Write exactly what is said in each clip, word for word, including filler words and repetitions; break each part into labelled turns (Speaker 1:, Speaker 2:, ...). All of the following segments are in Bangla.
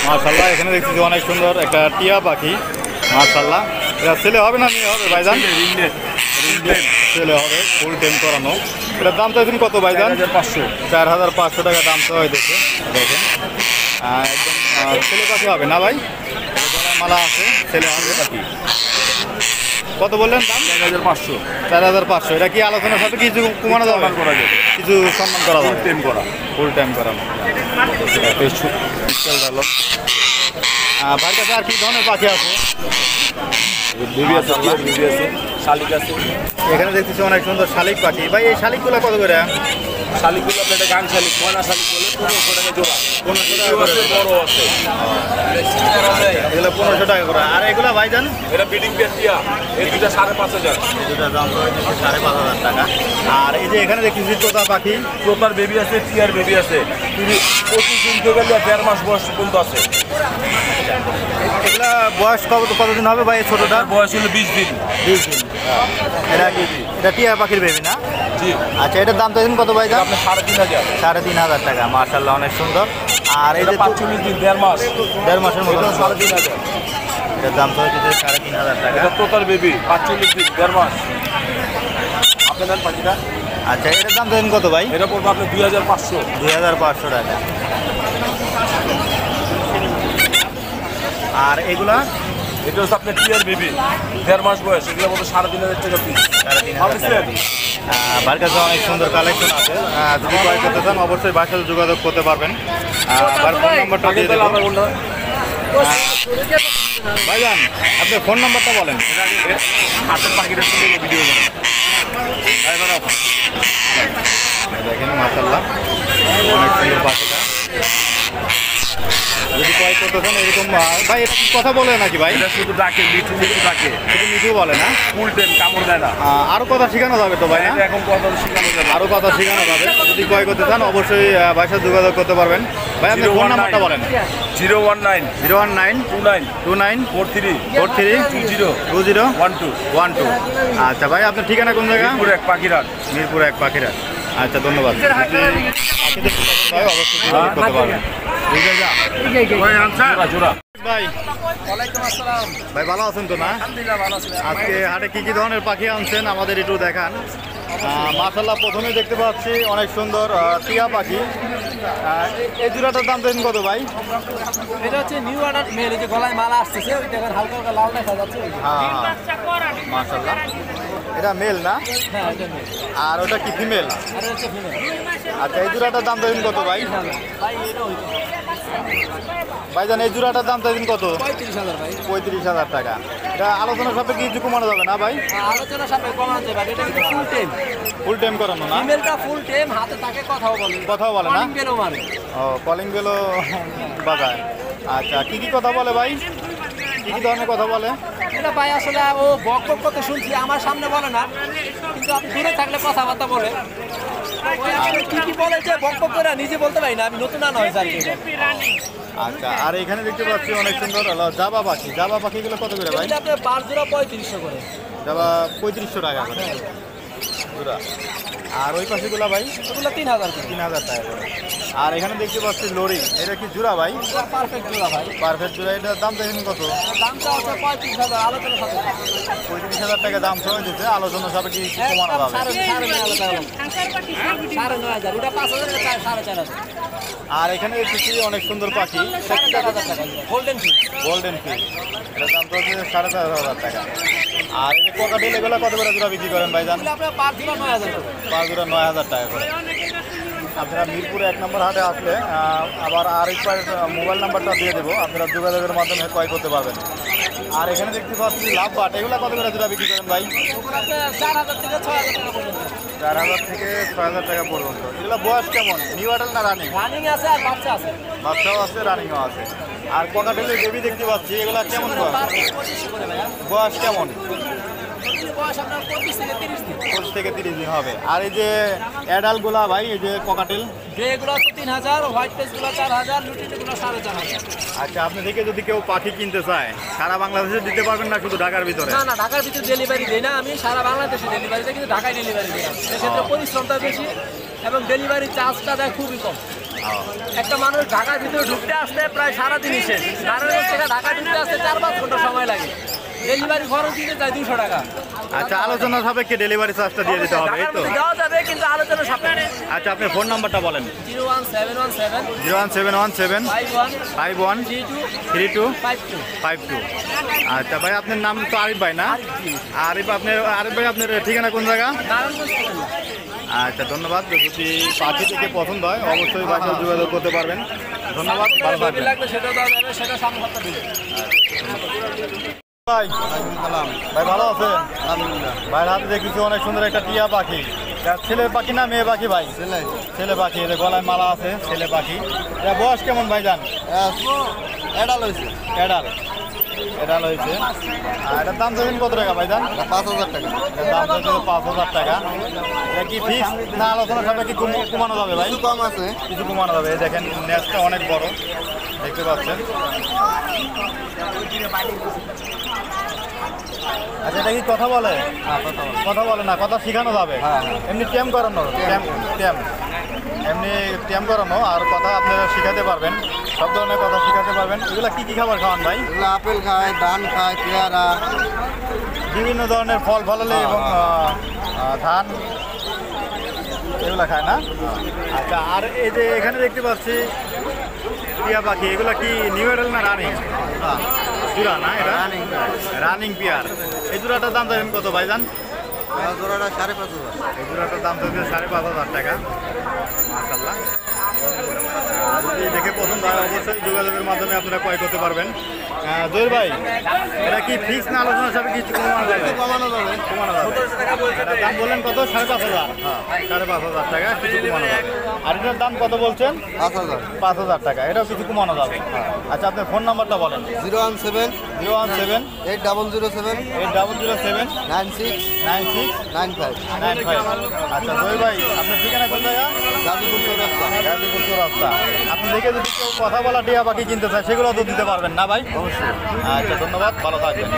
Speaker 1: মাশাআল্লাহ এখানে দেখতেছি অনেক সুন্দর একটা টিয়া পাখি মাশাআল্লাহ। এটা ছেলে হবে না মেয়ে হবে ভাইজান? ছেলে হবে, ফুল টেম করানো। এটার দাম তো এখন কত ভাইজান? পাঁচশো চার হাজার পাঁচশো টাকা দাম তো হয় দেখে দেখেন একদম ছেলে পাখি হবে না ভাই? মালা আছে ছেলে হবে পাখি। কত বললেন দাম? চার হাজার পাঁচশো চার হাজার পাঁচশো এটা কি আলোচনার সাথে কিছু কমানো যাবে? করা যাবে, কিছু সম্মান করা যাবে। ফুল টাইম করা, ফুল টাইম করানো। ভাইয়ের কাছে আর কি ধরনের পাখি আছে? বেবি আছে, বেবি আছে, শালিক আছে। এখানে দেখতেছি অনেক সুন্দর শালিক পাখি। ভাই এই শালিকগুলো কত করে? শালিকগুলো আপনার গান শালিক, ময়না শালিক বলে পনেরোশো টাকা জোড়া। পনেরোশো টাকা করে বড় আছে, এগুলো পনেরোশো টাকা করে। আর এগুলো ভাইজান? এটা বিডিং পেটিয়া, এই দুটা সাড়ে পাঁচ হাজার। দুটা দাম রয়েছে সাড়ে পাঁচ হাজার টাকা। আর এই যে এখানে দেখতেছি তোতা পাখি, তোতার বেবি আছে, টিয়ার বেবি আছে। পঁচিশ দিন থেকে দেড় মাস বয়স পর্যন্ত আছে। এগুলা বয়স কত কতদিন হবে ভাই? ছোটটার বয়স হলো বিশ দিন। বিশ দিন এটা কি এটা টিয়া পাখির বেবি না? জি। আচ্ছা এটার দাম তো এখন কত ভাই? আপনার সাড়ে তিন হাজার সাড়ে তিন হাজার টাকা মাশাআল্লাহ অনেক সুন্দর। আর এই যে পাঁচচল্লিশ দিন দেড় মাস দেড় মাসের মতো সাড়ে তিন হাজার এটার দাম তো হচ্ছে সাড়ে তিন হাজার টাকা। তোতার বেবি পাঁচচল্লিশ দিন দেড় মাস আপনার পাখিটা। আচ্ছা এটার দাম তো এখন কত ভাই? এটা পড়বে আপনার দুই হাজার পাঁচশো দুই হাজার পাঁচশো টাকা। আর এগুলা? এটা হচ্ছে আপনার টিয়ার বেবি দেড় মাস বয়স, এগুলোর মধ্যে সাড়ে তিন হাজার টাকা পিস। সাড়ে তিন হাজার টাকা। ভাইয়ের কাছে অনেক সুন্দর কালেকশন আছে, যদি ক্রয় করতে চান অবশ্যই ভাইয়ের সাথে যোগাযোগ করতে পারবেন। ভাইয়ের ফোন নাম্বারটা দিয়ে দেবো। ভাইজান আপনার ফোন নাম্বারটা বলেন। হাতের পাখিটার সঙ্গে ভিডিও করেন দেখেন মাশাআল্লাহ অনেক সুন্দর পাখিটা। যদি ক্রয় করতে চান এরকম ভাই এটা কথা বলে নাকি ভাই? এটা শুধু ডাকে, মিঠু মিঠু ডাকে, শুধু মিঠু বলে না? ফুল টাইম কামড় দেয় না। আরও কথা শেখানো যাবে তো ভাই? এখন কথা শেখানো যাবে, আরও কথা শেখানো যাবে। যদি ক্রয় করতে চান অবশ্যই ভাইয়ের সাথে যোগাযোগ করতে পারবেন। ভাই আপনি ফোন নাম্বারটা বলেন। Zero one nine zero one nine two nine two nine four three four three two zero two zero one two one two আচ্ছা ভাই আপনার ঠিকানা কোন জায়গা? মিরপুর এক পাখিরাট। মিরপুর এক পাখিরাট। আচ্ছা ধন্যবাদ। অবশ্যই যোগাযোগ করতে পারবেন। ভাই ভাই ভালো আছেন তো না? আজকে হাটে কি কি ধরনের পাখি আনছেন আমাদের একটু দেখান। মাশাআল্লাহ প্রথমে দেখতে পাচ্ছি অনেক সুন্দর টিয়া পাখি। এই জোড়াটার দাম দেন কত ভাই?
Speaker 2: এটা হচ্ছে নিউ অর্ডার মেল, এই যে গলায় মালা আসছে ওই দেখেন হালকা হালকা লাল দেখা যাচ্ছে।
Speaker 1: হ্যাঁ মাশাআল্লাহ এটা মেল না?
Speaker 2: হ্যাঁ এটা মেল। আর
Speaker 1: ওটা কি ফিমেল?
Speaker 2: আর হচ্ছে ফিমেল।
Speaker 1: আচ্ছা এই জোড়াটার দাম দেন কত ভাই?
Speaker 2: ভাই এটা হইছে
Speaker 1: ভাইজান এই জোড়াটার দাম তো কত?
Speaker 2: পঁয়ত্রিশ হাজার ভাই।
Speaker 1: পঁয়ত্রিশ হাজার টাকা। এটা আলোচনা সাপেক্ষে কিছু কমানো যাবে না ভাই?
Speaker 2: আলোচনা সাপেক্ষে কমানো যাবে। এটা কিন্তু ফুল টাইম
Speaker 1: ফুল টাইম করানো না?
Speaker 2: ফিমেলটা ফুল টাইম, হাতে তাকে কথাও বলে
Speaker 1: কথাও বলে না?
Speaker 2: কলিং বেলও মারে।
Speaker 1: ও কলিং বেলও বাজায়। আচ্ছা কি কি কথা বলে ভাই? কি কি ধরনের কথা বলে?
Speaker 2: এটা ভাই আসলে ও বক বক করতে শুনছি, আমার সামনে বলে না, কিন্তু আপনি দূরে থাকলে কথাবার্তা বলে। কি কি বলে যে বক বক করে নিজে বলতে পারি না, আমি নতুন আনা হয়েছে আর কি।
Speaker 1: আচ্ছা আর এখানে দেখতে পাচ্ছি অনেক সুন্দর জাবা পাখি। জাবা পাখিগুলো কত করে ভাই?
Speaker 2: আপনার পাঁচ জোড়া পঁয়ত্রিশশো করে।
Speaker 1: জাবা পঁয়ত্রিশশো টাকা করে জোড়া। আর ওই পাখিগুলো ভাই?
Speaker 2: ওগুলো তিন হাজার
Speaker 1: তিন হাজার টাকা করে। আর এখানে দেখতে পাচ্ছি লরি, এটা কি জোড়া ভাই?
Speaker 2: পারফেক্ট জোড়া ভাই।
Speaker 1: পারফেক্ট জোড়া। এটার দাম দেখেন কত?
Speaker 2: দামটা হচ্ছে পঁয়ত্রিশ হাজার, আলোচনা সাপেক্ষে।
Speaker 1: পঁয়ত্রিশ হাজার টাকা দাম চলে যেতে, আলোচনা সাপেক্ষে কি কমানো যাবে?
Speaker 2: সাড়ে নয় হাজার, ওটা পাঁচ হাজার, সাড়ে চার হাজার।
Speaker 1: আর এখানে দেখছি অনেক সুন্দর পাখি
Speaker 2: গোল্ডেন ফিশ।
Speaker 1: গোল্ডেন ফিশ এটার দাম তো হচ্ছে সাড়ে চার হাজার টাকা। আর এই যে কোকাটেল এগুলো কত করে জোড়া বিক্রি করেন ভাই জান?
Speaker 2: পাঁচ জোড়া নয় হাজার
Speaker 1: পাঁচ জোড়া নয় হাজার টাকা করে। আপনারা মিরপুরে এক নম্বর হাটে আসলে আবার আরেকবার মোবাইল নাম্বারটা দিয়ে দেবো, আপনারা যোগাযোগের মাধ্যমে ক্রয় করতে পারবেন। আর এখানে দেখতে পাচ্ছি লাভ বাট, এগুলো কত করে জোড়া বিক্রি করেন ভাই?
Speaker 2: চার হাজার থেকে ছয় হাজার টাকা পর্যন্ত।
Speaker 1: চার হাজার থেকে ছয় হাজার টাকা পর্যন্ত। এগুলো বয়স কেমন? নিউ অ্যাডাল্ট না রানিং?
Speaker 2: রানিং আছে আর বাচ্চা আছে।
Speaker 1: বাচ্চাও আছে রানিংও আছে। আর কোকাটেলের বেবি দেখতে পাচ্ছি, এগুলো কেমন বয়স? বয়স কেমন? পঁচিশ থেকে তিরিশ দিন হবে। আর এই যে অ্যাডাল্টগুলা ভাই, এই যে কোকাটেল
Speaker 2: এগুলো হচ্ছে তিন হাজার, হোয়াইট পেসগুলো চার হাজার, লুটিনগুলো সাড়ে চার হাজার।
Speaker 1: আচ্ছা আপনি থেকে যদি কেউ পাখি কিনতে চায় সারা বাংলাদেশে দিতে পারবেন না শুধু ঢাকার ভিতরে?
Speaker 2: না না ঢাকার ভিতরে ডেলিভারি দিই না আমি, সারা বাংলাদেশে ডেলিভারি দিই, কিন্তু ঢাকায় ডেলিভারি দিই না। সেক্ষেত্রে পরিশ্রমটা বেশি এবং ডেলিভারি চার্জটা দেয় খুবই কম। একটা মানুষ ঢাকার ভিতরে ঢুকতে আসতে প্রায় সারাদিনই শেষ। নারায়ণগঞ্জ থেকে ঢাকা ঢুকতে আসতে চার পাঁচ ঘন্টা সময় লাগে। ডেলিভারি খরচ দিতে চাই দুশো টাকা।
Speaker 1: আচ্ছা, আলোচনা সাপেক্ষে ডেলিভারি চার্জটা দিয়ে দিতে হবে, এই
Speaker 2: ঢাকার
Speaker 1: তো?
Speaker 2: মধ্যে দেওয়া যাবে, কিন্তু আলোচনা সাপেক্ষে।
Speaker 1: আচ্ছা, আপনি ফোন নাম্বারটা বলেন।
Speaker 2: Zero one seven one seven
Speaker 1: zero one seven one seven
Speaker 2: five one
Speaker 1: five one
Speaker 2: three two
Speaker 1: three two
Speaker 2: five two
Speaker 1: five two. আচ্ছা ভাই, আপনার নাম তো আরিফ ভাই না? আরিফ, আপনার আরিফ ভাই, আপনার ঠিকানা কোন জায়গা?
Speaker 2: নারায়ণগঞ্জ কুমিল্লা।
Speaker 1: আচ্ছা, ধন্যবাদ। যদি পাখি থেকে পছন্দ হয় অবশ্যই বাসায় যোগাযোগ করতে পারবেন। ধন্যবাদ, ভালো থাকবেন।
Speaker 2: লাগবে সেটা দেওয়া যাবে, সেটা সামনে সপ্তাহ দিবে।
Speaker 1: ভাই ভাই ভালো আছেন? ভাইয়ের হাতে দেখেছি অনেক সুন্দর একটা টিয়া পাখি। এটা ছেলে পাখি না মেয়ে পাখি ভাই? ছেলে ছেলে পাখি। এর গলায় মালা আছে, ছেলে পাখি। এটা বয়স কেমন ভাই জান?
Speaker 3: এডাল হয়েছে
Speaker 1: এডাল এডাল হয়েছে। আর এটার দাম চাইছেন কত টাকা ভাই জান?
Speaker 3: পাঁচ হাজার টাকা।
Speaker 1: এটার দাম চাইছে পাঁচ হাজার টাকা। এটা কি ফিক্স না আলোচনা সাপেক্ষে কি কম- কমানো যাবে ভাই?
Speaker 3: কিছু কম আছে।
Speaker 1: কিছু কমানো যাবে। এই দেখেন নেটটা অনেক বড়, দেখতে পাচ্ছেন। আচ্ছা, এটা কি কথা বলে? কথা বলে না, কথা শেখানো যাবে। এমনি ট্যাম করানো, ট্যাম ট্যাম এমনি ট্যাম করানো আর কথা আপনারা শেখাতে পারবেন, সব ধরনের কথা শেখাতে পারবেন। এগুলা কি কি খাবার খাওয়ান ভাই?
Speaker 3: এগুলো আপেল খায়, ধান খায়, পেয়ারা,
Speaker 1: বিভিন্ন ধরনের ফল ফলালে এবং আহ, আহ, ধান এগুলা খায় না? আচ্ছা, আর এই যে এখানে দেখতে পাচ্ছি টিয়া পাখি, এগুলা কি নিউ এডাল না রানিং? জোড়া না এটা?
Speaker 3: Running
Speaker 1: running pair. এই জোড়াটার দাম চাইছেন কত ভাই জান?
Speaker 3: জোড়াটা সাড়ে পাঁচ হাজার।
Speaker 1: এই জোড়াটার দাম চাইছে সাড়ে পাঁচ হাজার টাকা। মাশাআল্লাহ। যদি দেখে পছন্দ হয় অবশ্যই যোগাযোগের মাধ্যমে আপনারা ক্রয় করতে পারবেন। আহ, জহির ভাই, এটা কি ফিক্স না আলোচনা সাথে কিছু কমানো যাবে?
Speaker 3: কমানো যাবে।
Speaker 1: কমানো যাবে। এটার দাম বললেন কত? সাড়ে পাঁচ হাজার। সাড়ে পাঁচ হাজার টাকা কিছু কমানো যাবে। আর এটার দাম কত বলছেন?
Speaker 3: পাঁচ হাজার।
Speaker 1: পাঁচ হাজার টাকা। এটাও কিছু কমানো যাবে। আচ্ছা, আপনার ফোন নাম্বারটা বলেন।
Speaker 3: Zero one seven
Speaker 1: zero one seven
Speaker 3: eight double zero seven
Speaker 1: eight double zero seven
Speaker 3: nine six
Speaker 1: nine six
Speaker 3: nine five.
Speaker 1: Nine five. আচ্ছা জহির ভাই, আপনার ঠিকানা কোন জায়গা?
Speaker 3: গাজীপুর চৌরাস্তা।
Speaker 1: গাজীপুর চৌরাস্তা। আপনি দেখে যদি কেউ কথা বলা টিয়া পাখি কিনতে চায় সেগুলো তো দিতে পারবেন না ভাই? অবশ্যই। আচ্ছা, ধন্যবাদ, ভালো থাকবেন।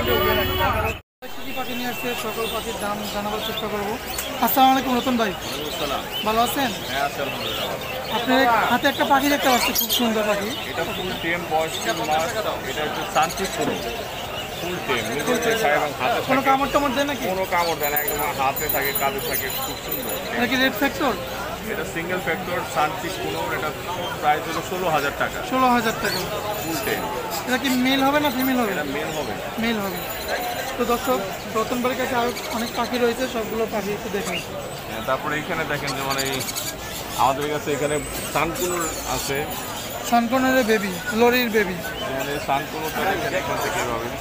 Speaker 4: কি পাখি নিয়ে আসছে, সকল পাখির দাম জানাবার চেষ্টা করবো। আসসালামু আলাইকুম রতন ভাই, ভালো আছেন? আপনার হাতে একটা পাখি দেখতে পাচ্ছি, খুব সুন্দর পাখি।
Speaker 5: এটা ফুল টেম বয়স তিন মাস। এটা হচ্ছে শান্তি পুরো ফুল টেম, নিজের খায় এবং হাতে
Speaker 4: কোনো
Speaker 5: থাকে।
Speaker 4: কামড় টামড় দেয় নাকি?
Speaker 5: কোনো কামড় দেয় না, একদম হাতে থাকে, কাঁধে থাকে, খুব সুন্দর।
Speaker 4: এটা কি রেড ফ্যাক্টর?
Speaker 5: এটা সিঙ্গেল ফ্যাক্টর শান্তি পুরো। এটা প্রাইস হলো ষোলো হাজার টাকা
Speaker 4: ষোলো হাজার টাকা।
Speaker 5: ফুল টেম।
Speaker 4: এটা কি মেল হবে না ফিমেল হবে?
Speaker 5: এটা মেল হবে।
Speaker 4: মেল হবে। তো দর্শক, রতন ভাইয়ের কাছে আরও অনেক পাখি রয়েছে, সবগুলো পাখি একটু দেখুন।
Speaker 5: হ্যাঁ, তারপরে এখানে দেখেন যেমন এই আমাদের কাছে এখানে সানকুনুর আছে।
Speaker 4: সানকনের বেবি, লরির বেবি।
Speaker 5: এখানে সানকুনুরটা দেখেন এখান থেকে এভাবে।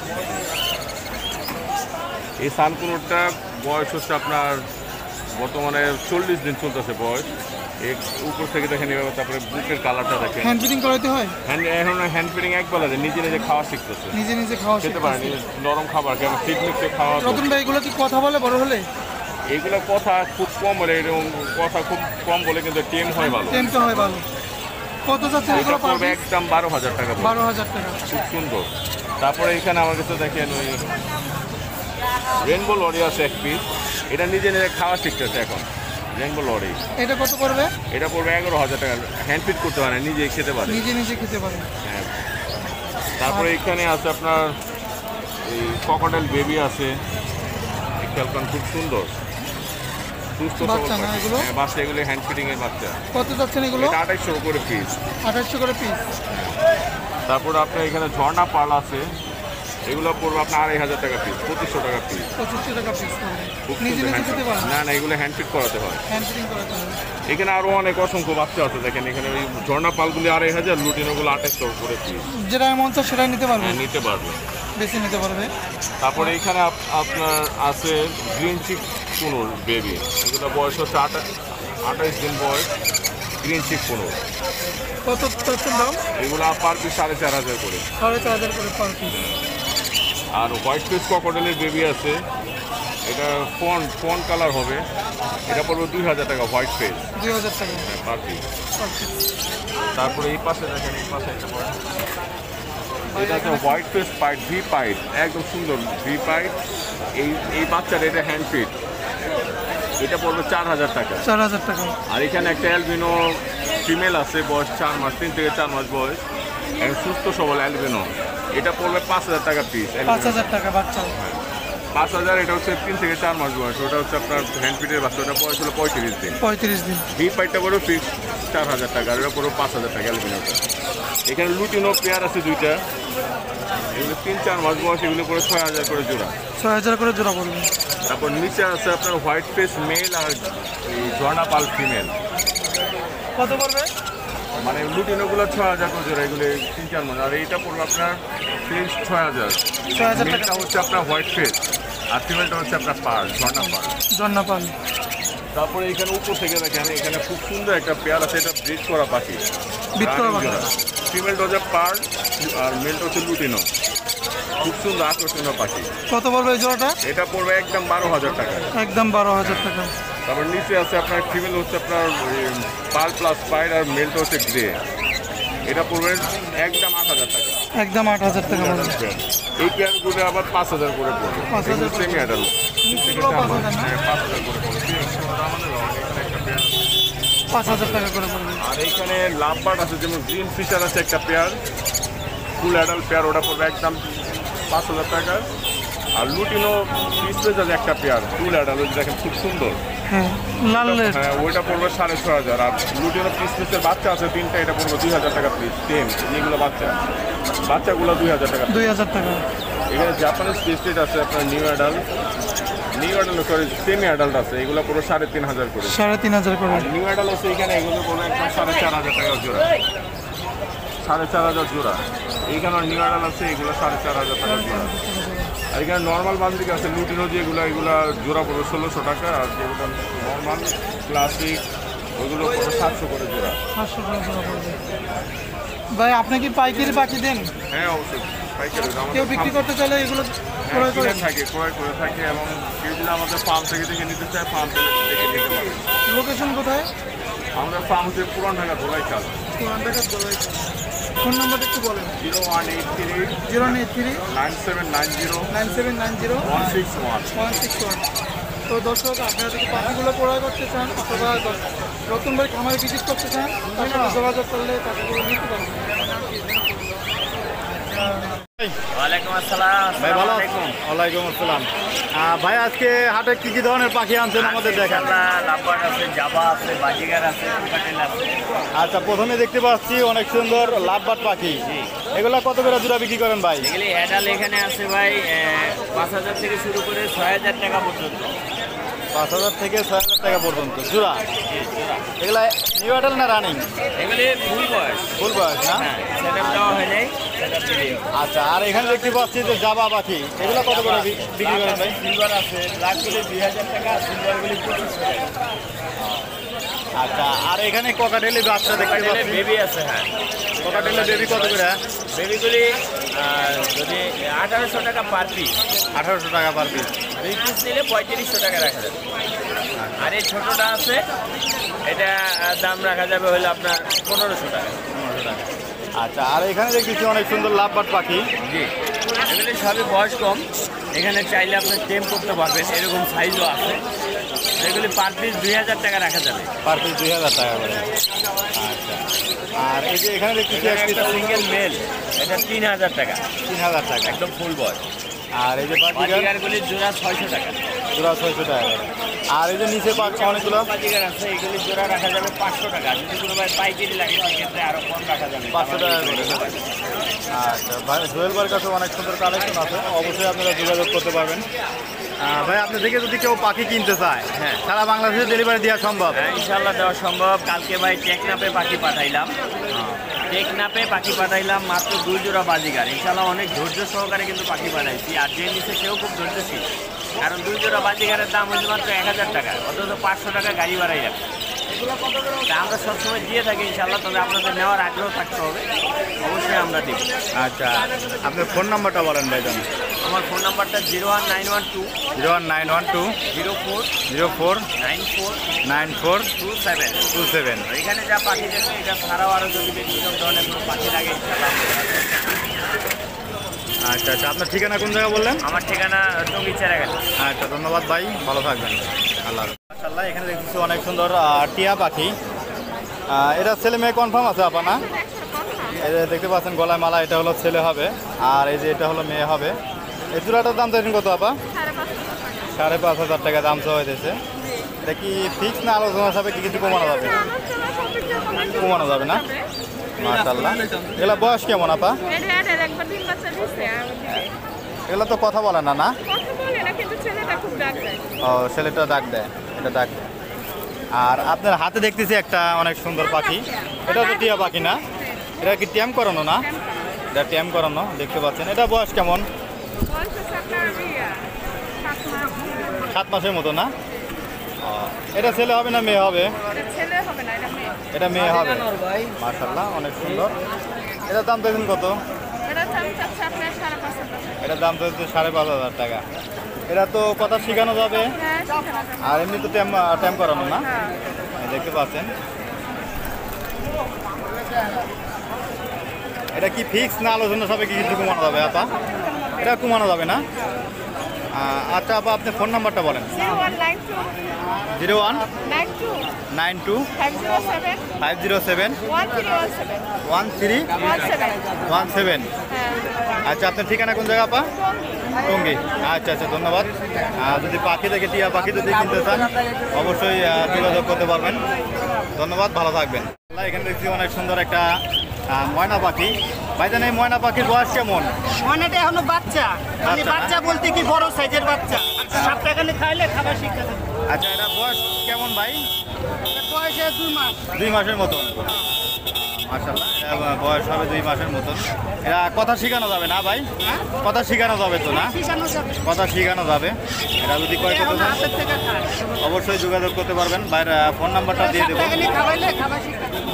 Speaker 5: এই সানকুনুরটা বয়স হচ্ছে আপনার বর্তমানে চল্লিশ দিন চলতেছে বয়স। এক উপর থেকে দেখেন এভাবে। তারপরে বুকের কালারটা দেখেন।
Speaker 4: হ্যান্ড ফিটিং করাইতে হয়?
Speaker 5: হ্যান্ড এখন হ্যান্ড ফিডিং এক বলা যায়, নিজে নিজে খাওয়া শিখতেছে।
Speaker 4: নিজে নিজে খাওয়া
Speaker 5: খেতে পারে,
Speaker 4: শিখতেছে।
Speaker 5: নিজে নরম খাবার কেমন ফিট মিক্সে খাওয়া।
Speaker 4: রতন ভাই, এগুলো কি কথা বলে বড় হলে?
Speaker 5: এইগুলো কথা খুব কম বলে, এরকম কথা খুব কম বলে, কিন্তু টেম হয় ভালো।
Speaker 4: টেমটা হয় ভালো। কত যাচ্ছে
Speaker 5: এটা
Speaker 4: এগুলো
Speaker 5: পড়বে
Speaker 4: পাখি?
Speaker 5: একদম বারো হাজার টাকা পড়বে।
Speaker 4: বারো হাজার টাকা।
Speaker 5: খুব সুন্দর। তারপরে এখানে আমার কাছে দেখেন ওই রেনবো লরি আছে এক পিস। এটা নিজে নিজে খাওয়া শিখতেছে এখন, রেনবো লরি।
Speaker 4: এটা কত করবে?
Speaker 5: এটা পড়বে এগারো হাজার টাকা। হ্যান্ড ফিট করতে পারে, নিজে খেতে পারে।
Speaker 4: নিজে নিজে খেতে পারে।
Speaker 5: হ্যাঁ। তারপরে এখানে আছে আপনার এই ক্রকোডাইল বেবি আছে। এই ক্যালকন খুব সুন্দর, সুস্থ সবল
Speaker 4: বাচ্চা না
Speaker 5: পাখি।
Speaker 4: এগুলো?
Speaker 5: হ্যাঁ, বাচ্চা, এগুলো হ্যান্ড ফিটিং এর বাচ্চা।
Speaker 4: কত যাচ্ছেন এগুলো?
Speaker 5: এটা আঠাইশশো করে পিস।
Speaker 4: আঠাশশো করে পিস।
Speaker 5: তারপর আপনার এখানে ঝর্ণা পাল আছে। এগুলো পড়বে আপনার আড়াই হাজার টাকা পিস, পঁচিশশো টাকা পিস।
Speaker 4: পঁচিশশো টাকা পিস করবে।
Speaker 5: খুব
Speaker 4: নিজে
Speaker 5: সুন্দর
Speaker 4: নিজে
Speaker 5: hand
Speaker 4: খেতে
Speaker 5: fit-
Speaker 4: পারে?
Speaker 5: না না, এগুলো হ্যান্ড ফিট করাতে হয়।
Speaker 4: হ্যান্ড ফিটিং করাতে হবে।
Speaker 5: এখানে আরো অনেক অসংখ্য বাচ্চা আছে দেখেন। এখানে ওই ঝর্ণা পালগুলি আড়াই হাজার, লুটিনোগুলো আঠাইশশো করে পিস।
Speaker 4: যেটা এমন চায় সেটাই নিতে পারবে,
Speaker 5: হ্যাঁ, নিতে পারবে।
Speaker 4: বেশি নিতে পারবে।
Speaker 5: তারপরে এখানে আপ- আপনার আছে গ্রিন চিক কুনুর বেবি। এগুলো বয়স হচ্ছে আটা আঠাইশ দিন বয়স। গ্রিন চিক কুনুর
Speaker 4: কত চাচ্ছেন দাম?
Speaker 5: এগুলো পার পিস সাড়ে চার হাজার করে।
Speaker 4: সাড়ে চার হাজার করে পার পিস।
Speaker 5: আর হোয়াইট ফেস ক্রকোডাইলের বেবি আছে। এটা ফন ফন কালার হবে। এটা পড়বে দুই হাজার টাকা হোয়াইট ফেস
Speaker 4: দুই হাজার টাকা
Speaker 5: পার পিস।
Speaker 4: Per piece.
Speaker 5: তারপরে এই পাশে দেখেন, এই পাশে একটা পড়ে। এটা হচ্ছে হোয়াইট ফেস পাইট, ভি পাইট, একদম সুন্দর ভি পাইট। এই এই বাচ্চাটা এটা হ্যান্ড ফিট। এটা পড়বে চার হাজার টাকা।
Speaker 4: চার হাজার টাকা।
Speaker 5: আর এখানে একটা অ্যালবিনো ফিমেল আছে, বয়স চার মাস, তিন থেকে চার মাস বয়স, এখন সুস্থ সবল অ্যালবিনো। এটা পড়বে পাঁচ হাজার টাকা পিস।
Speaker 4: পাঁচ হাজার টাকা বাচ্চা,
Speaker 5: পাঁচ হাজার। এটা হচ্ছে তিন থেকে চার মাস বয়স, ওটা হচ্ছে আপনার হ্যান্ড ফিটের বাচ্চা, ওটা বয়স হলো পঁয়ত্রিশ দিন।
Speaker 4: পঁয়ত্রিশ দিন।
Speaker 5: বি পাইটটা করে ফিক্স চার হাজার টাকা, আর এটা পড়বে পাঁচ হাজার টাকা অ্যালবিনোটা। এখানে লুটিনো পেয়ার আছে দুইটা, এগুলো তিন চার মাস বয়স, এগুলো করে ছয় হাজার করে জোড়া।
Speaker 4: ছয় হাজার করে জোড়া পড়বে।
Speaker 5: তারপর নিচে আছে আপনার হোয়াইট ফেস মেল আর এই ঝর্ণা পাল ফিমেল।
Speaker 4: কত পড়বে?
Speaker 5: মানে লুটিনোগুলো ছয় হাজার করে জোড়া, এগুলো তিন চার মাস। আর এইটা পড়বে আপনার ফিক্স ছয় হাজার।
Speaker 4: ছয় হাজার টাকা।
Speaker 5: মেলটা হচ্ছে আপনার হোয়াইট ফেস আর ফিমেলটা হচ্ছে আপনার পাল, ঝর্ণা পাল।
Speaker 4: ঝর্ণা পাল।
Speaker 5: তারপরে এখানে উপর থেকে দেখেন, এখানে খুব সুন্দর একটা পেয়ার আছে, এটা ব্রিড করা পাখি।
Speaker 4: ব্রিড করা পাখি।
Speaker 5: ফিমেলটা হচ্ছে পার্ল আর মেলটা হচ্ছে লুটিনো। খুব সুন্দর আকর্ষণীয় পাখি।
Speaker 4: কত পড়বে এই জোড়াটা?
Speaker 5: এটা পড়বে একদম বারো হাজার টাকা।
Speaker 4: একদম বারো হাজার টাকা।
Speaker 5: তারপর নিচে আছে আপনার ফিমেল হচ্ছে আপনার পার্ল প্লাস পাইড আর মেলটা হচ্ছে গ্রে, এটা পড়বে একদম আট হাজার টাকা।
Speaker 4: একদম আট হাজার টাকা পড়বে।
Speaker 5: এই পেয়ারগুলো আবার পাঁচ হাজার করে পড়বে।
Speaker 4: পাঁচ হাজার
Speaker 5: সেমি অ্যাডাল্ট
Speaker 4: পাঁচ হাজার না?
Speaker 5: পাঁচ হাজার করে পড়বে। এখানে একটা পেয়ার আছে।
Speaker 4: পাঁচ হাজার টাকা করে পড়বে।
Speaker 5: আর এইখানে লাভবার্ড আছে, যেমন গ্রিন ফিশার আছে একটা পেয়ার, ফুল অ্যাডাল্ট পেয়ার, ওটা পড়বে একদম পাঁচ হাজার টাকা। আর লুটিনো পিস পেজ আছে একটা পেয়ার, ফুল অ্যাডাল্ট, দেখেন খুব সুন্দর।
Speaker 4: হ্যাঁ, লালের।
Speaker 5: হ্যাঁ, ওইটা পড়বে সাড়ে ছয় হাজার। আর লুটিনো পিস পিসের বাচ্চা আছে তিনটা, এটা পড়বে দুই হাজার টাকা পিস। সেম যেগুলো বাচ্চা, বাচ্চাগুলো দুই হাজার টাকা।
Speaker 4: দুই হাজার টাকা।
Speaker 5: এখানে জাপানিজ পিসটেট আছে আপনার new adult, new adult sorry semi adult আছে, এগুলো পুরো সাড়ে তিন হাজার করে।
Speaker 4: সাড়ে তিন হাজার করে।
Speaker 5: নিউ অ্যাডাল্ট আছে এখানে, এগুলো কোনো একদম সাড়ে চার হাজার টাকা জোড়া। সাড়ে চার হাজার জোড়া। এইখানে নিউ অ্যাডাল্ট আছে, এগুলো সাড়ে চার হাজার টাকা জোড়া। আর এখানে নর্মাল বান্দিক আছে লুটিনো, যেগুলো এগুলো জোড়া পড়বে ষোলোশো টাকা। আর যেগুলো নর্মাল ক্লাসিক ওইগুলো পড়বে সাতশো করে জোড়া।
Speaker 4: সাতশো টাকা জোড়া পড়বে। ভাই আপনি কি পাইকারি পাখি দেন?
Speaker 5: হ্যাঁ অবশ্যই পাইকারি।
Speaker 4: কেউ বিক্রি করতে চাইলে এগুলো ক্রয় করে
Speaker 5: থাকে, ক্রয় করে থাকে, এবং কেউ যদি আমাদের ফার্ম থেকে থেকে নিতে চায় ফার্ম থেকে থেকে নিতে পারে।
Speaker 4: লোকেশন কোথায়?
Speaker 5: আমাদের ফার্ম হচ্ছে পুরান ঢাকা ধোলাইখাল।
Speaker 4: পুরান ঢাকা দোলাইখাল। ফোন নাম্বারটা একটু বলেন।
Speaker 5: Zero one eight three
Speaker 4: zero eight three
Speaker 5: nine seven nine zero
Speaker 4: nine seven nine zero
Speaker 5: one six one
Speaker 4: one six one. তো দর্শক, আপনারা যদি পাখিগুলো ক্রয় করতে চান অথবা নতুনবার খামারে ভিজিট করতে চান, তার সাথে যোগাযোগ করলে পাখিগুলো নিতে পারবেন।
Speaker 2: ওয়ালাইকুম আসসালাম।
Speaker 1: ভাই ভালো আছেন? ওয়ালাইকুম আসসালাম। আহ, ভাই আজকে হাটে কি কি ধরনের পাখি আনছেন আমাদের দেখেন?
Speaker 2: লাভবার্ড আছে, জাবা আছে, বাজিগার আছে, কোকাটেল আছে।
Speaker 1: আচ্ছা, প্রথমে দেখতে পাচ্ছি অনেক সুন্দর লাভবার্ড পাখি। এগুলা কত করে জোড়া বিক্রি করেন ভাই?
Speaker 2: এগুলি অ্যাডাল এখানে আছে ভাই পাঁচ হাজার থেকে শুরু করে ছয় হাজার টাকা পর্যন্ত।
Speaker 1: পাঁচ হাজার থেকে ছয় হাজার টাকা পর্যন্ত জোড়া। এগুলা নিউ অ্যাডাল না রানিং?
Speaker 2: এগুলি ফুল বয়স।
Speaker 1: ফুল বয়স না?
Speaker 2: হ্যাঁ, সেটআপ দেওয়া হয় নাই, সেটআপ দিলেই হবে।
Speaker 1: আচ্ছা, আর এখানে দেখতে পাচ্ছি যে জাবা পাখি, এগুলো কত করে বি- বিক্রি করেন ভাই?
Speaker 2: সিলভার আছে, ব্ল্যাকগুলি দুই হাজার টাকা, সিলভারগুলি পঁচিশশো টাকা।
Speaker 1: আচ্ছা, আর এখানে ককাটেলে বাচ্চা দেখতে
Speaker 2: কোকাটেলে
Speaker 1: পাচ্ছি।
Speaker 2: বেবি আছে। হ্যাঁ,
Speaker 1: ককাটেলে বেবি কত করে?
Speaker 2: বেবিগুলি যদি আঠারোশো টাকা পার পিস,
Speaker 1: আঠারোশো টাকা পার পিস।
Speaker 2: দুই পিস নিলে পঁয়ত্রিশশো টাকা রাখা যাবে। আর এই ছোটোটা আছে, এটা আহ, দাম রাখা যাবে হলো আপনার পনেরোশো টাকা।
Speaker 1: আচ্ছা, আর এখানে দেখতেছি অনেক সুন্দর লাভবার্ড পাখি।
Speaker 2: জি, এগুলি সবই বয়স কম। এখানে চাইলে আপনি টেম করতে পারবেন, এরকম সাইজও আছে। এগুলি পার পিস দুই হাজার টাকা রাখা যাবে।
Speaker 1: পার পিস দুই হাজার টাকা করে। আচ্ছা, আর এই যে এখানে দেখতেছি
Speaker 2: এটা একটা সিঙ্গেল মেল, এটা তিন হাজার টাকা,
Speaker 1: তিন হাজার টাকা।
Speaker 2: একদম ফুল বয়স।
Speaker 1: আর এই যে বাজিগার
Speaker 2: বাজিগারগুলির জোড়া ছয়শো টাকা।
Speaker 1: জোড়া ছয়শো টাকা করে। আর এই যে নিচে পাখি অনেকগুলো
Speaker 2: বাজিগার আছে, এগুলির জোড়া রাখা যাবে পাঁচশো টাকা। যদি কোনো ভাই পাইকারি লাগে সেক্ষেত্রে আরও কম রাখা যাবে,
Speaker 1: পাঁচশো টাকা করে না? আচ্ছা ভাই, সোহেল ভাইয়ের কাছে অনেক সুন্দর কালেকশন আছে, অবশ্যই আপনারা যোগাযোগ করতে পারবেন। আহ, ভাই আপনি থেকে যদি কেউ পাখি কিনতে চায়,
Speaker 2: হ্যাঁ,
Speaker 1: সারা বাংলাদেশে ডেলিভারি দেওয়া সম্ভব?
Speaker 2: হ্যাঁ, ইনশাল্লাহ দেওয়া সম্ভব। কালকে ভাই টেকনাপে পাখি পাঠাইলাম, টেকনাপে পাখি পাঠাইলাম মাত্র দুই জোড়া বাজিগার। ইনশাল্লাহ অনেক ধৈর্য সহকারে কিন্তু পাখি পাঠাইছি। আর যে নিচে সেও খুব ধৈর্যশীল, কারণ দুই জোড়া বাজিগারের দাম হচ্ছে মাত্র এক হাজার টাকা, অথচ পাঁচশো টাকা গাড়ি ভাড়াই যাবে। তা আমরা সবসময় দিয়ে থাকি ইনশাল্লাহ, তবে আপনাদের নেওয়ার আগ্রহ থাকতে হবে, অবশ্যই আমরা দিব।
Speaker 1: আচ্ছা, আপনার ফোন নাম্বারটা বলেন ভাই জানি।
Speaker 2: আমার ফোন নাম্বারটা zero one nine one two
Speaker 1: zero one nine one two
Speaker 2: zero four
Speaker 1: zero four
Speaker 2: nine four
Speaker 1: nine four
Speaker 2: two seven
Speaker 1: two seven.
Speaker 2: এখানে যা পাখি দেখবে এটা ছাড়াও আরও যদি বিভিন্ন ধরনের কোনো পাখি লাগে ইনশাল্লাহ আমাদের কাছে।
Speaker 1: আচ্ছা আচ্ছা, আপনার ঠিকানা কোন জায়গা বললেন?
Speaker 2: আমার ঠিকানা টঙ্গী চেরাগাছি।
Speaker 1: আচ্ছা, ধন্যবাদ ভাই, ভালো থাকবেন। আল্লাহ হাফেজ। মাশাআল্লাহ, এখানে দেখতেছি অনেক সুন্দর আহ, টিয়া পাখি। আহ, এটা ছেলে মেয়ে কনফার্ম আছে আপা না? এই যে দেখতে পাচ্ছেন গলায় মালা, এটা হলো ছেলে হবে, আর এই যে এটা হলো মেয়ে হবে। এই জোড়াটার দাম চাইছেন কত আপা? সাড়ে পাঁচ হাজার টাকা দাম চাওয়া হয়েছে। এটা কি ফিক্স না আলোচনা হিসাবে কি কিছু কমানো যাবে? কমানো যাবে না? মাশাআল্লাহ। এগুলা বয়স কেমন আপা? এগুলো তো কথা বলে না না? ও ছেলেটা ডাক দেয়, এটা ডাক দেয়। আর আপনার হাতে দেখতেছি একটা অনেক সুন্দর পাখি, এটা তো টিয়া পাখি না? এটা কি ট্যাম করানো না? এটা ট্যাম করানো, দেখতে পাচ্ছেন। এটা বয়স কেমন? সাত মাসের মতো না? ও, এটা ছেলে হবে না মেয়ে হবে? এটা মেয়ে হবে। মাশাআল্লাহ, অনেক সুন্দর। এটার দাম দেখুন কত? এটার দাম তো সাড়ে পাঁচ হাজার টাকা। এটা তো কথা শেখানো যাবে, আর এমনি তো ট্যাম ট্যাম করানো না? দেখতে পাচ্ছেন। এটা কি ফিক্স না আলোচনা সবে কি কিছু কমানো যাবে আপা? এটা কমানো যাবে না? আহ, আচ্ছা আপা, আপনি ফোন নাম্বারটা বলেন। Zero one nine two five zero seven one three one seven. আচ্ছা, আপনার ঠিকানা কোন জায়গা আপা? টঙ্গী। আচ্ছা আচ্ছা, ধন্যবাদ। আহ, যদি পাখি থেকে টিয়া পাখি যদি কিনতে চান অবশ্যই আহ, যোগাযোগ করতে পারবেন। ধন্যবাদ, ভালো থাকবেন। এখানে দেখছি অনেক সুন্দর একটা আহ, ময়না পাখি। ভাইজান, এই ময়না পাখির বয়স কেমন?
Speaker 6: ময়নাটা এখনো বাচ্চা, মানে
Speaker 1: বাচ্চা,
Speaker 6: বাচ্চা বলতে কি বড় সাইজের বাচ্চা। সাত টাকা খাইলে খাবার শিক্ষা দেবে।
Speaker 1: আচ্ছা, এটা বয়স কেমন ভাই?
Speaker 6: বয়সে দুই মাস।
Speaker 1: দুই মাসের মতন। মাশাআল্লাহ, এটা বয়স হবে দুই মাসের মতন। এটা কথা শেখানো যাবে না ভাই? কথা শেখানো যাবে তো না?
Speaker 6: শিখানো যাবে।
Speaker 1: কথা শেখানো যাবে। এটা যদি কয়
Speaker 6: এখন
Speaker 1: করতে চান
Speaker 6: হাতের থেকে খায়।
Speaker 1: অবশ্যই যোগাযোগ করতে পারবেন। বাইরে ফোন নাম্বারটা দিয়ে
Speaker 6: সাত
Speaker 1: দেবো।
Speaker 6: টাকা খাওয়াইলে খাবার শিক্ষা দেবে।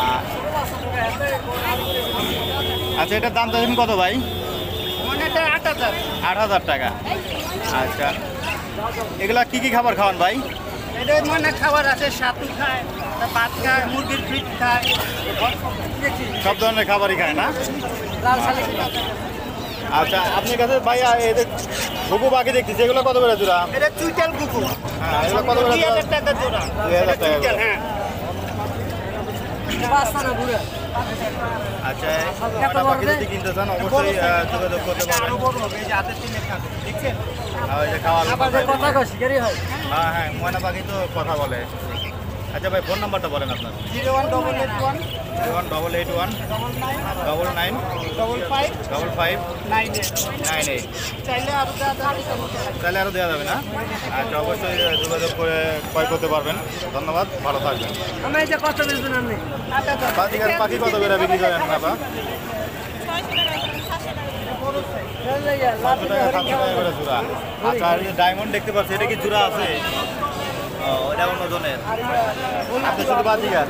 Speaker 1: আচ্ছা, এটার দাম চাইছেন কত ভাই?
Speaker 6: ময়নাটা আট হাজার।
Speaker 1: আট হাজার টাকা। আচ্ছা, এগুলা কি কি খাবার খাওয়ান ভাই?
Speaker 6: এটা ময়না খাবার আছে, সাতু খায়, ভাত খায়, মুরগির ফিট খায়। দেখি
Speaker 1: সব ধরনের খাবারই খায় না?
Speaker 6: লাল শালি খায়।
Speaker 1: আচ্ছা, আপনার কাছে ভাই এই যে ঘুঘু পাখি দেখতেছি, এগুলো কত করে জোড়া?
Speaker 6: এটা চুইটাল কুকুর।
Speaker 1: হ্যাঁ, এগুলো কত করে
Speaker 6: দুই
Speaker 1: জোড়া?
Speaker 6: হাজার টাকা জোড়া।
Speaker 1: দুই হাজার টাকা
Speaker 6: চুইটাল,
Speaker 1: করে।
Speaker 6: হ্যাঁ।
Speaker 1: আচ্ছা, ময়না পাখি যদি কিনতে চান অবশ্যই আহ, যোগাযোগ করতে পারবেন।
Speaker 6: আরো বড় হবে, এই যে হাতের তিনে খাবে। দেখছেন?
Speaker 1: আর ওই যে খাওয়ার
Speaker 6: আবার যে কথা কয় শিকারই হয়।
Speaker 1: হ্যাঁ হ্যাঁ, ময়না পাখি তো কথা বলে। আচ্ছা ভাই, ফোন নাম্বারটা বলেন আপনার।
Speaker 6: Zero one double eight one
Speaker 1: zero one double eight one double nine
Speaker 6: double five
Speaker 1: double five
Speaker 6: nine eight.
Speaker 1: Nine eight.
Speaker 6: চাইলে আরো দেওয়া যাবে।
Speaker 1: তাহলে আরও দেওয়া যাবে না? আচ্ছা, অবশ্যই যোগাযোগ করে ক্রয় করতে পারবেন। ধন্যবাদ, ভালো থাকবেন।
Speaker 6: আমি এই যে কত বেচবেন আপনি? আট হাজার।
Speaker 1: বাজিকার পাখি কত করে বিক্রি করেন বাবা? পাঁচশো টাকা সাতশো টাকা করে জোড়া। আচ্ছা, আর এই যে ডায়মন্ড দেখতে পাচ্ছি, এটা কি জোড়া আছে? ও, এটা অন্য জনের। আপনি শুধু বাজিকার?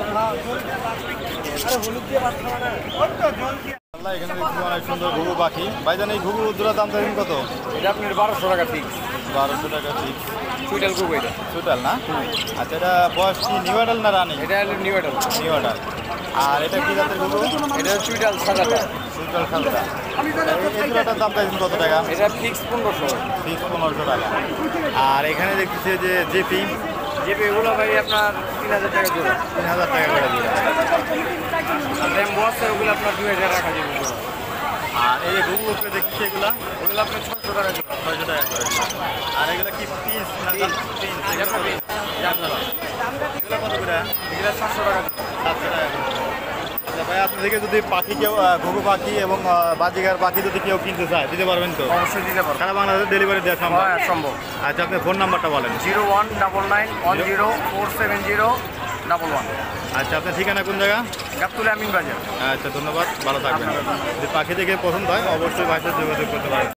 Speaker 1: আল্লাহ, এখানে দেখছি অনেক সুন্দর ঘুঘু পাখি। ভাইজান, এই ঘুঘু জোড়া দাম চাইছেন কত?
Speaker 5: এটা আপনার বারোশো টাকা ফিক্স।
Speaker 1: বারোশো টাকা ফিক্স।
Speaker 5: সুইটাল কুকু এটা।
Speaker 1: টোটাল না? আচ্ছা, এটা বয়স কি নিউ অ্যাডাল না রানি?
Speaker 5: এটা হলো নিউ এডাল।
Speaker 1: New adult. আর এটা কি জাতের ঘুঘু?
Speaker 5: এটা সুইটাল সাদাটা।
Speaker 1: সুইটাল খালটা। এই জোড়াটার দাম চাইছেন কত টাকা?
Speaker 5: এটা ফিক্স পনেরোশো।
Speaker 1: ফিক্স পনেরোশো টাকা। আর এখানে দেখতেছি যে জেপি,
Speaker 5: জিপি এগুলো ভাই আপনার তিন হাজার টাকা জোড়া।
Speaker 1: তিন হাজার টাকা করে জোড়া।
Speaker 5: আর র্যাম্বো আছে ওগুলো আপনার দুই হাজার টাকা যাবে জোড়া।
Speaker 1: আর এই যে ঘুঘু উপরে দেখছি এগুলা
Speaker 5: ওগুলো আপনার ছশো টাকা জোড়া।
Speaker 1: ছয়শো টাকা করে জোড়া। আর এগুলা কি পিস না পিস? এগুলো কত করে?
Speaker 5: এগুলো সাতশো টাকা জোড়া।
Speaker 1: সাতশো টাকা করে। আচ্ছা ভাই, আপনি থেকে যদি পাখি কেউ আহ, ঘুঘু পাখি এবং আহ, বাজিকার পাখি যদি কেউ কিনতে চায় দিতে পারবেন তো?
Speaker 5: অবশ্যই দিতে পারবো।
Speaker 1: সারা বাংলাদেশে ডেলিভারি দেওয়া সম্ভব?
Speaker 5: হ্যাঁ, সম্ভব।
Speaker 1: আচ্ছা, আপনি ফোন নাম্বারটা বলেন।
Speaker 5: Zero one double nine one zero four seven zero double one.
Speaker 1: আচ্ছা, আপনার ঠিকানা কোন জায়গা?
Speaker 5: গাবতুলে আমিন বাজার।
Speaker 1: আচ্ছা, ধন্যবাদ, ভালো থাকবেন। যদি পাখি দেখে পছন্দ হয় অবশ্যই ভাইয়ের সাথে যোগাযোগ করতে পারেন।